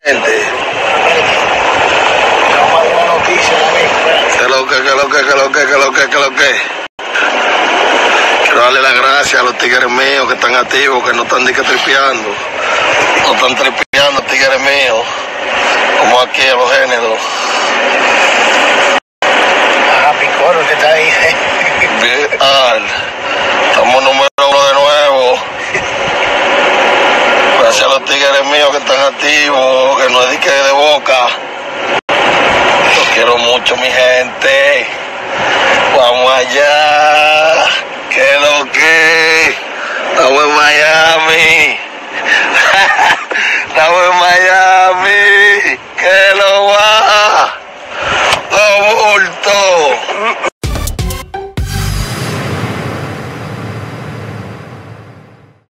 Gente, Una noticia, ¿qué lo que? Quiero darle las gracias a los tigres míos que están activos, que no están ni que tripeando. No están tripeando, tigres míos, como aquí a los géneros. Picoro que está ahí. Bien, estamos número 1 de nuevo. Gracias a los tigres míos que están activos, que no es dique de boca. Los quiero mucho, mi gente. Vamos allá. ¿Qué lo que? Estamos en Miami.